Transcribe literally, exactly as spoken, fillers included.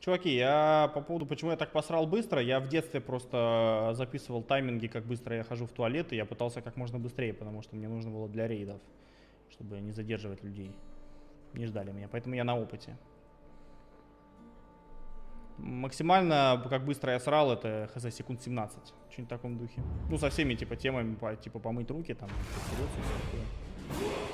Чуваки, я по поводу, почему я так посрал быстро, я в детстве просто записывал тайминги, как быстро я хожу в туалет, и я пытался как можно быстрее, потому что мне нужно было для рейдов, чтобы не задерживать людей. Не ждали меня, поэтому я на опыте. Максимально, как быстро я срал, это хз секунд семнадцать. Что-нибудь в таком духе. Ну, со всеми типа темами, по, типа помыть руки, там,